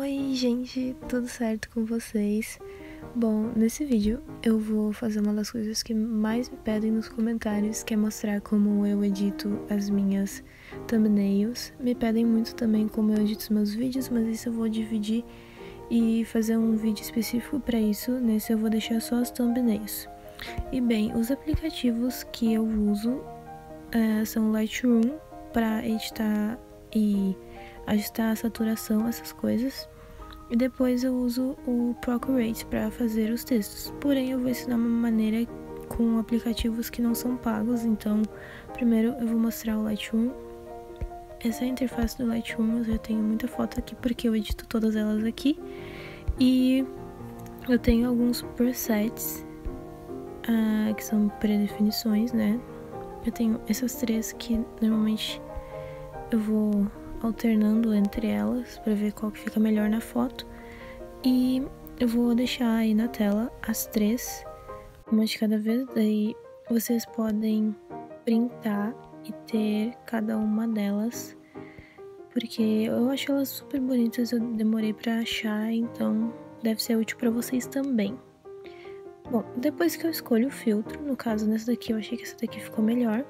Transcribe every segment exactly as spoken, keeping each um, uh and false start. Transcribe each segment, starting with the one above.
Oi gente, tudo certo com vocês? Bom, nesse vídeo eu vou fazer uma das coisas que mais me pedem nos comentários, que é mostrar como eu edito as minhas thumbnails. Me pedem muito também como eu edito os meus vídeos, mas isso eu vou dividir e fazer um vídeo específico para isso. Nesse eu vou deixar só as thumbnails. E bem, os aplicativos que eu uso é, são o Lightroom para editar e ajustar a saturação, essas coisas. E depois eu uso o Procreate para fazer os textos. Porém, eu vou ensinar uma maneira com aplicativos que não são pagos. Então, primeiro eu vou mostrar o Lightroom. Essa é a interface do Lightroom. Eu já tenho muita foto aqui porque eu edito todas elas aqui. E eu tenho alguns presets, uh, que são pré-definições, né? Eu tenho essas três que normalmente eu vou alternando entre elas para ver qual que fica melhor na foto. E eu vou deixar aí na tela as três, uma de cada vez. Daí vocês podem printar e ter cada uma delas, porque eu acho elas super bonitas. Eu demorei para achar, então deve ser útil para vocês também. Bom, depois que eu escolho o filtro, no caso nessa daqui eu achei que essa daqui ficou melhor,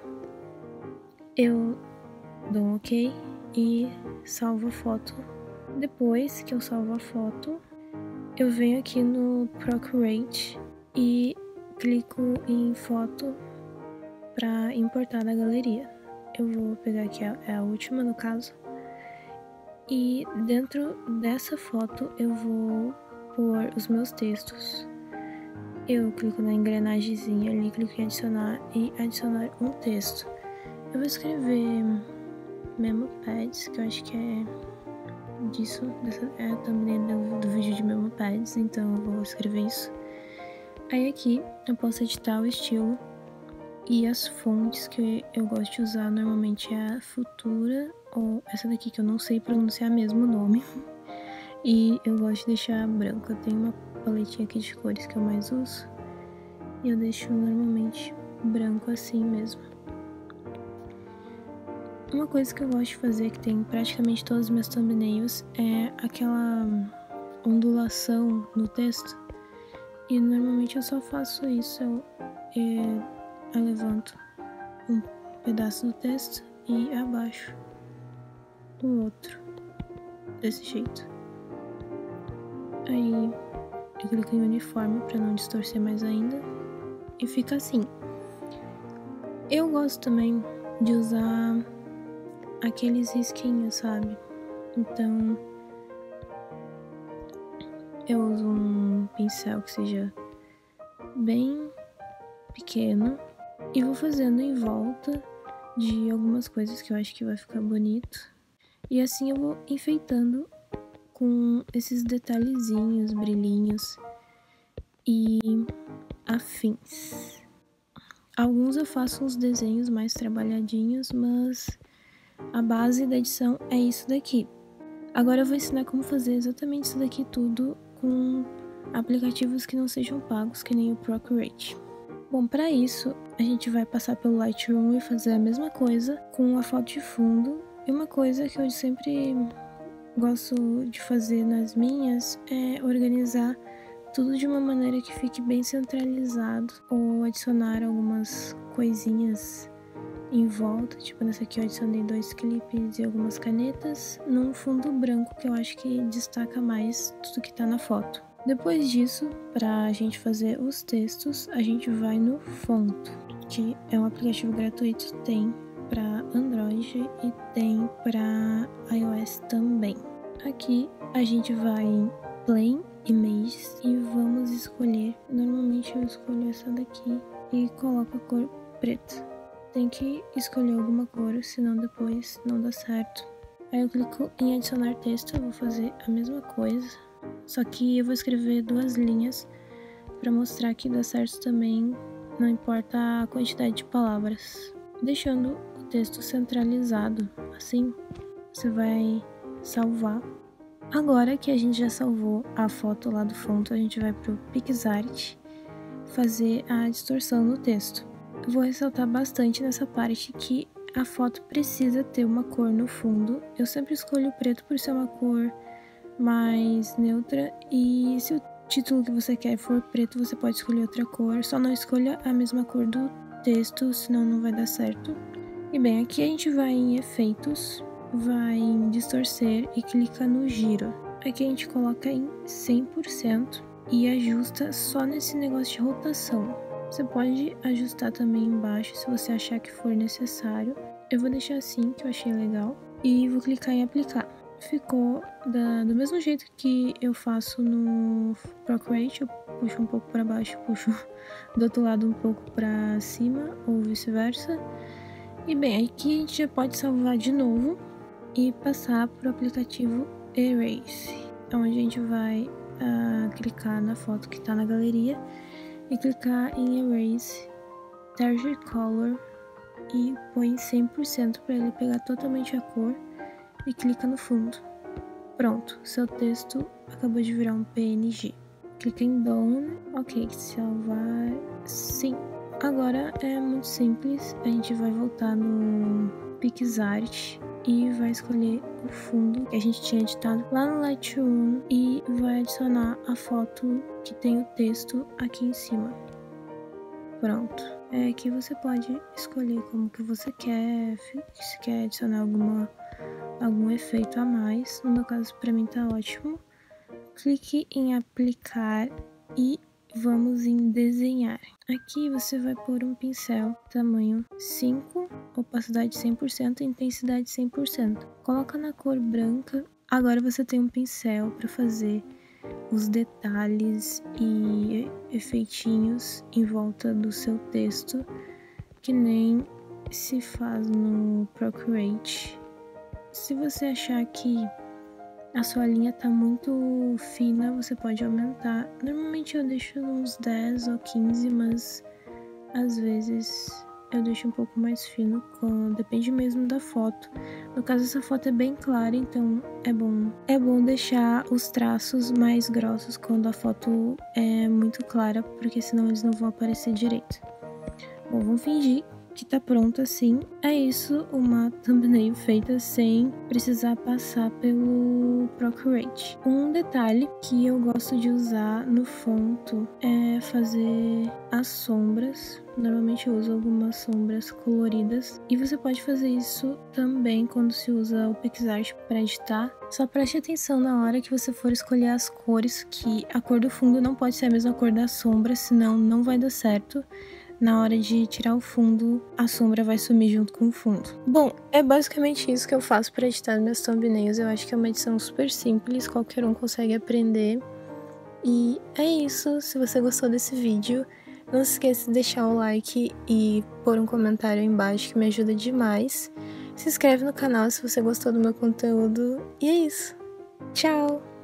eu dou um ok e salvo a foto. Depois que eu salvo a foto, eu venho aqui no Procreate e clico em foto para importar da galeria. Eu vou pegar aqui a, é a última no caso, e dentro dessa foto eu vou pôr os meus textos. Eu clico na engrenagemzinha ali, clico em adicionar e adicionar um texto. Eu vou escrever Memo Pads, que eu acho que é disso, dessa, é a thumbnail do, do vídeo de Memo Pads, então eu vou escrever isso. Aí aqui eu posso editar o estilo e as fontes que eu gosto de usar normalmente é a Futura, ou essa daqui que eu não sei pronunciar mesmo o nome, e eu gosto de deixar branco. Eu tenho uma paletinha aqui de cores que eu mais uso e eu deixo normalmente branco assim mesmo. Uma coisa que eu gosto de fazer, que tem praticamente todas as minhas thumbnails, é aquela ondulação no texto. E normalmente eu só faço isso. Eu, é, eu levanto um pedaço do texto e abaixo o outro, desse jeito. Aí eu clico em uniforme para não distorcer mais ainda. E fica assim. Eu gosto também de usar aqueles risquinhos, sabe? Então eu uso um pincel que seja bem pequeno e vou fazendo em volta de algumas coisas que eu acho que vai ficar bonito. E assim eu vou enfeitando com esses detalhezinhos, brilhinhos e afins. Alguns eu faço uns desenhos mais trabalhadinhos, mas a base da edição é isso daqui. Agora eu vou ensinar como fazer exatamente isso daqui tudo com aplicativos que não sejam pagos, que nem o Procreate. Bom, para isso a gente vai passar pelo Lightroom e fazer a mesma coisa com a foto de fundo. E uma coisa que eu sempre gosto de fazer nas minhas é organizar tudo de uma maneira que fique bem centralizado, ou adicionar algumas coisinhas em volta, tipo nessa aqui eu adicionei dois clipes e algumas canetas num fundo branco, que eu acho que destaca mais tudo que tá na foto. Depois disso, pra gente fazer os textos, a gente vai no Fonto, que é um aplicativo gratuito, tem pra Android e tem pra iOS também. Aqui a gente vai em Plain Images e vamos escolher, normalmente eu escolho essa daqui e coloco a cor preta. Tem que escolher alguma cor, senão depois não dá certo. Aí eu clico em adicionar texto, eu vou fazer a mesma coisa, só que eu vou escrever duas linhas para mostrar que dá certo também, não importa a quantidade de palavras. Deixando o texto centralizado, assim, você vai salvar. Agora que a gente já salvou a foto lá do fundo, a gente vai pro PixArt fazer a distorção no texto. Eu vou ressaltar bastante nessa parte que a foto precisa ter uma cor no fundo. Eu sempre escolho o preto por ser uma cor mais neutra. E se o título que você quer for preto, você pode escolher outra cor. Só não escolha a mesma cor do texto, senão não vai dar certo. E bem, aqui a gente vai em efeitos, vai em distorcer e clica no giro. Aqui a gente coloca em cem por cento e ajusta só nesse negócio de rotação. Você pode ajustar também embaixo se você achar que for necessário. Eu vou deixar assim, que eu achei legal, e vou clicar em aplicar. Ficou da, do mesmo jeito que eu faço no Procreate, eu puxo um pouco para baixo, puxo do outro lado um pouco para cima ou vice-versa. E bem, aqui a gente já pode salvar de novo e passar para o aplicativo Erase, onde a gente vai uh, clicar na foto que está na galeria e clicar em Erase, Target Color e põe cem por cento para ele pegar totalmente a cor e clica no fundo. Pronto, seu texto acabou de virar um P N G. Clica em Done, ok, salvar, sim. Agora é muito simples, a gente vai voltar no PixArt e vai escolher o fundo que a gente tinha editado lá no Lightroom e vai adicionar a foto que tem o texto aqui em cima. Pronto. É, aqui você pode escolher como que você quer, se quer adicionar alguma, algum efeito a mais. No meu caso, para mim tá ótimo. Clique em aplicar e vamos em desenhar. Aqui você vai pôr um pincel tamanho cinco, opacidade cem por cento e intensidade cem por cento. Coloca na cor branca. Agora você tem um pincel para fazer os detalhes e efeitinhos em volta do seu texto, que nem se faz no Procreate. Se você achar que a sua linha tá muito fina, você pode aumentar. Normalmente eu deixo uns dez ou quinze, mas às vezes eu deixo um pouco mais fino, com... depende mesmo da foto. No caso, essa foto é bem clara, então é bom. É bom deixar os traços mais grossos quando a foto é muito clara, porque senão eles não vão aparecer direito. Bom, vamos fingir que tá pronto assim. É isso, uma thumbnail feita sem precisar passar pelo Procreate. Um detalhe que eu gosto de usar no fonto é fazer as sombras. Normalmente eu uso algumas sombras coloridas e você pode fazer isso também quando se usa o PixArt para editar. Só preste atenção na hora que você for escolher as cores, que a cor do fundo não pode ser a mesma cor da sombra, senão não vai dar certo. Na hora de tirar o fundo, a sombra vai sumir junto com o fundo. Bom, é basicamente isso que eu faço para editar minhas thumbnails. Eu acho que é uma edição super simples, qualquer um consegue aprender. E é isso, se você gostou desse vídeo, não se esqueça de deixar o like e pôr um comentário aí embaixo que me ajuda demais. Se inscreve no canal se você gostou do meu conteúdo. E é isso. Tchau!